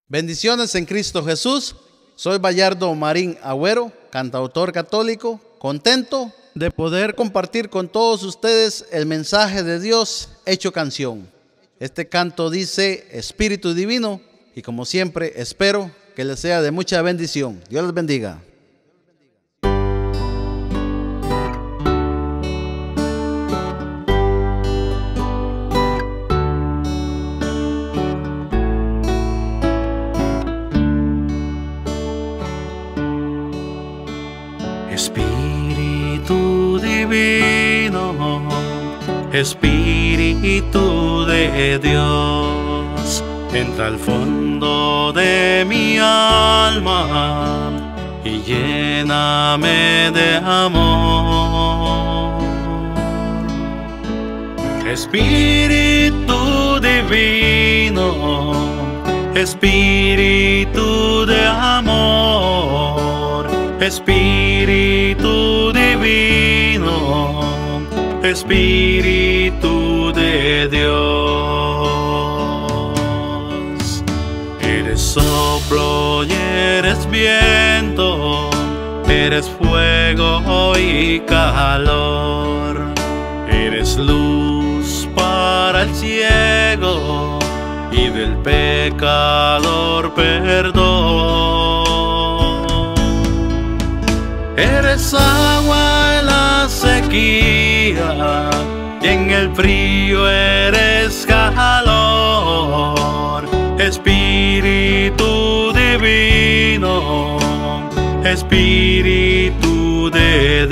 Bendiciones en Cristo Jesús. Soy Bayardo Marín Agüero, cantautor católico, contento de poder compartir con todos ustedes el mensaje de Dios hecho canción. Este canto dice Espíritu Divino y como siempre espero que les sea de mucha bendición. Dios les bendiga. Espíritu Divino, Espíritu de Dios, entra al fondo de mi alma y lléname de amor. Espíritu Divino, Espíritu de amor, Espíritu Divino, Espíritu de Dios. Eres soplo y eres viento, eres fuego y calor, eres luz para el ciego y del pecador perdón. Eres agua en la sequía y en el frío eres calor. Espíritu Divino, Espíritu de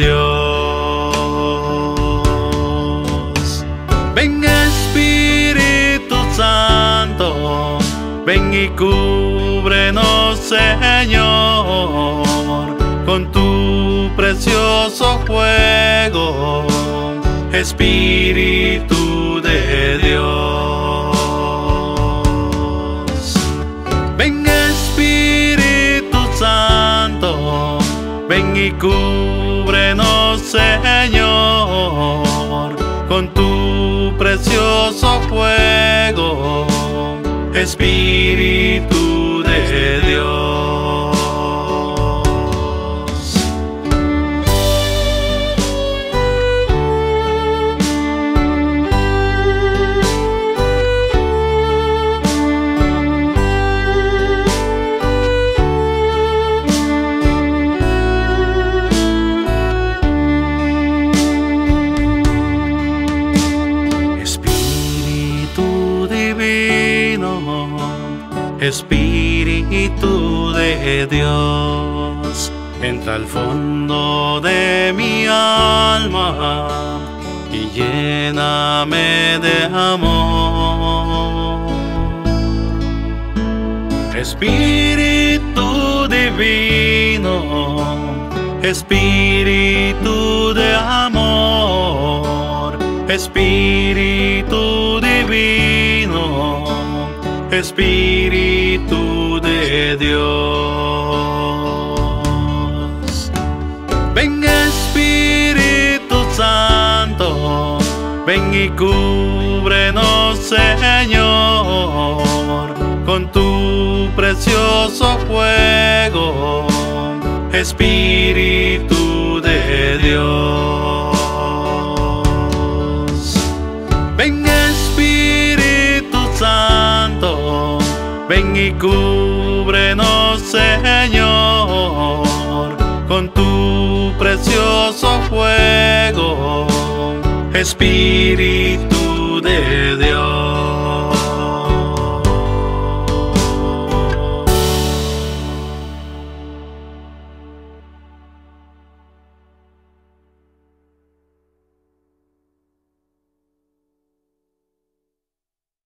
Dios. Ven Espíritu Santo, ven y cúbrenos, Señor, con tu precioso fuego, Espíritu de Dios. Ven Espíritu Santo, ven y cúbrenos, Señor, con tu precioso fuego, Espíritu de Dios. Espíritu de Dios, entra al fondo de mi alma y lléname de amor. Espíritu Divino, Espíritu de amor, Espíritu Divino, Espíritu de Dios. Ven Espíritu Santo, ven y cúbrenos, Señor, con tu precioso fuego, Espíritu de Dios. Ven Espíritu Santo, ven y cúbrenos, Señor, con tu precioso fuego, Espíritu de Dios.